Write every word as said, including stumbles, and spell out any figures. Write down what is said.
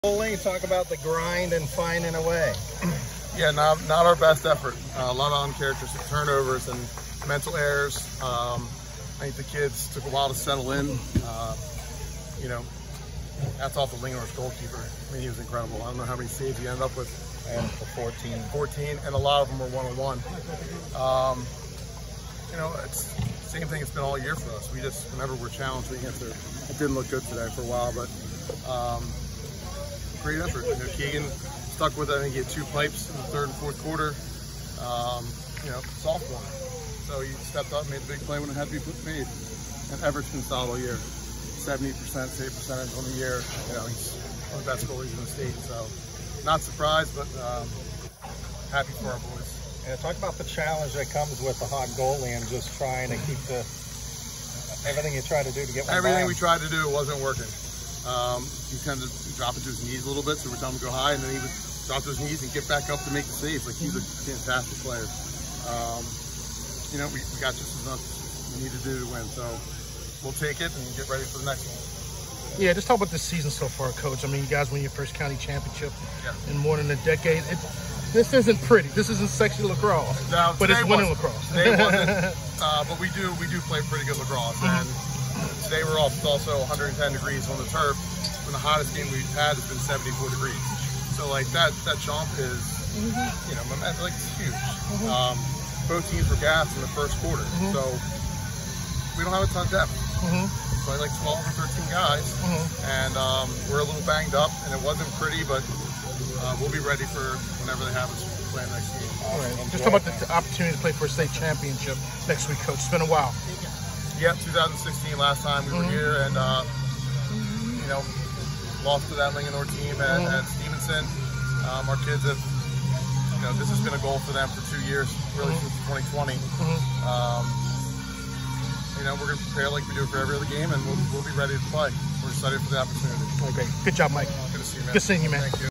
Bowling, talk about the grind and finding a way. Yeah, not, not our best effort. Uh, a lot of uncharacteristic turnovers and mental errors. Um, I think the kids took a while to settle in. Uh, you know, that's off the Lingenhorst goalkeeper. I mean, he was incredible. I don't know how many saves he ended up with. And for fourteen. fourteen, and a lot of them were one-on-one. Um, you know, it's the same thing it's been all year for us. We just, whenever we're challenged, we get to, it didn't look good today for a while, but um, great effort. You know, Keegan stuck with it. I think he had two pipes in the third and fourth quarter. Um, you know, soft one. So he stepped up, made a big play when it had to be made. And Everett's been solid all year. seventy percent save percentage on the year. You know, he's one of the best goalies in the state. So not surprised, but um, happy for our boys. And talk about the challenge that comes with the hot goalie and just trying to keep the everything you try to do to get one Everything by we tried to do wasn't working. Um, he tended to drop into his knees a little bit, so we're telling him to go high, and then he would drop to his knees and get back up to make the saves. Like, he's a fantastic player. Um, you know, we, we got just as much we need to do to win, so we'll take it and get ready for the next one. Yeah, just talk about this season so far, Coach. I mean, you guys won your first county championship yeah. in more than a decade. It, this isn't pretty. This isn't sexy lacrosse, no, but it's winning lacrosse. Today wasn't, uh, but we do we do play pretty good lacrosse, and today we're off. It's also one hundred ten degrees on the turf. When the hottest game we've had has been seventy-four degrees. So like that that jump is, mm-hmm. you know, like it's huge. Mm-hmm. um, both teams were gassed in the first quarter, mm-hmm. so we don't have a ton of depth. Mm-hmm. Play like twelve or thirteen guys, mm-hmm. and um, we're a little banged up, and it wasn't pretty, but uh, we'll be ready for whenever they have us play next game. All right. Just talk about the opportunity to play for a state championship next week, Coach. It's been a while. Yeah, two thousand sixteen, last time we mm-hmm. were here, and uh, you know, lost to that Lingenhorst team at, mm-hmm. at Stevenson. Um, our kids have, you know, this has been a goal for them for two years, really mm-hmm. since twenty twenty. Mm-hmm. um, You know, we're going to prepare like we do for every other game, and we'll, we'll be ready to play. We're excited for the opportunity. Okay. Good job, Mike. Good to see you, man. Good seeing you, man. Thank you.